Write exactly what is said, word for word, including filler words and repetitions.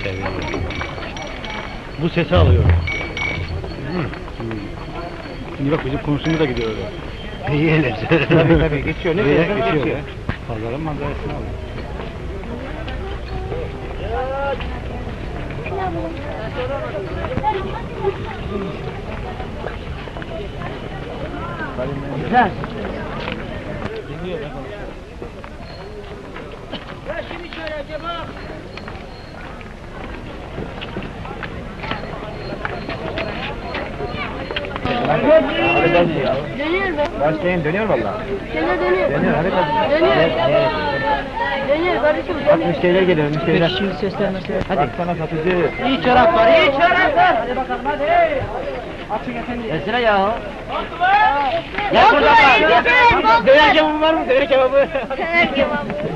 Evet. Bu sesi alıyor. Şimdi bak bizim komşumuz da gidiyor öyle. İyi öyle. Tabii tabii geçiyor. Ne Öyle diyorsun? geçiyor. Geçiyor. Pazarın manzarasını alıyor. Güzel. Dinliyor ne Dönüyor be. Başlayın dönüyor valla. Dönüyor dönüyor. Dönüyor hadi hadi. Dönüyor. Dönüyor kardeşim Bak dönüyor. müşteriler geliyor müşteriler. Şimdi seslenmesi. Hadi. Bak sana satıcı. İyi çorap var, iyi çorap var. Hadi bakalım hadi. Açın efendim. Esra ya. Gel burada bak. gel. Döner kebabı var mı? Döner kebabı. Döner kebabı.